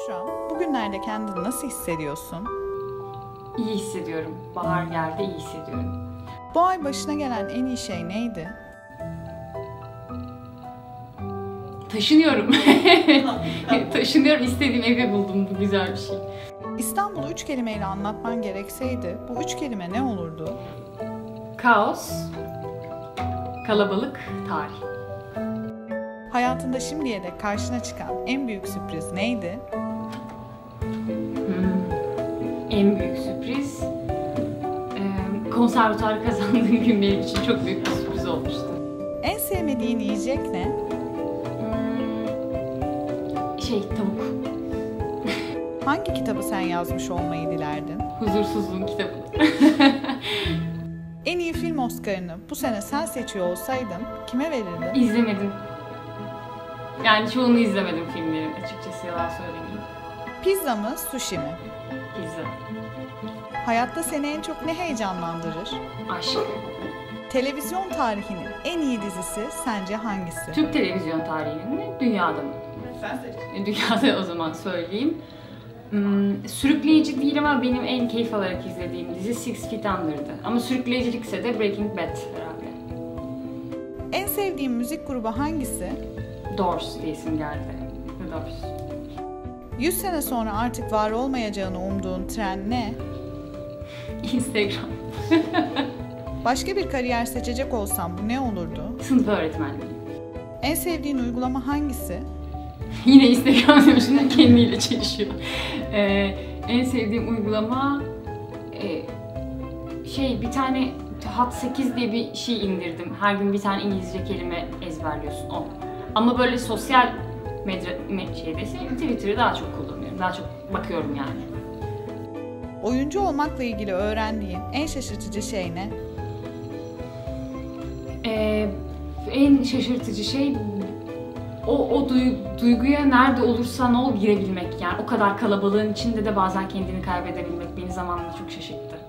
Büşra, bugünlerde kendini nasıl hissediyorsun? İyi hissediyorum. Bahar geldi, iyi hissediyorum. Bu ay başına gelen en iyi şey neydi? Taşınıyorum. Taşınıyorum, istediğim evi buldum. Bu güzel bir şey. İstanbul'u 3 kelimeyle anlatman gerekseydi, bu 3 kelime ne olurdu? Kaos, kalabalık, tarih. Hayatında şimdiye dek karşına çıkan en büyük sürpriz neydi? En büyük sürpriz, konservatuarı kazandığım gün benim için çok büyük bir sürpriz olmuştu. En sevmediğin yiyecek ne? Tavuk. Hangi kitabı sen yazmış olmayı dilerdin? Huzursuzluğun kitabı. En iyi film Oscar'ını bu sene sen seçiyor olsaydın kime verirdin? İzlemedim. Yani çoğunu izlemedim filmlerin, açıkçası yalan söylemeyeyim. Pizza mı, sushi mi? Pizza. Hayatta seni en çok ne heyecanlandırır? Aşk. Televizyon tarihinin en iyi dizisi sence hangisi? Türk televizyon tarihinin mi, dünyada mı? Sen seç. Dünyada o zaman söyleyeyim. Sürükleyici değil ama benim en keyif alarak izlediğim dizi Six Feet Under'dı. Ama sürükleyicilikse de Breaking Bad herhalde. En sevdiğin müzik grubu hangisi? Doors diye isim geldi. The Doors. 100 sene sonra artık var olmayacağını umduğun trend ne? Instagram. Başka bir kariyer seçecek olsam bu ne olurdu? Sınıf öğretmenliği. En sevdiğin uygulama hangisi? Yine Instagram demişim, kendiyle çelişiyor. En sevdiğim uygulama bir tane Hat 8 diye bir şey indirdim. Her gün bir tane İngilizce kelime ezberliyorsun, o. Ama böyle sosyal medya Twitter'ı daha çok kullanıyorum. Daha çok bakıyorum yani. Oyuncu olmakla ilgili öğrendiğin en şaşırtıcı şey ne? En şaşırtıcı şey o duyguya nerede olursan ol girebilmek. Yani o kadar kalabalığın içinde de bazen kendini kaybedebilmek beni zamanla çok şaşırttı.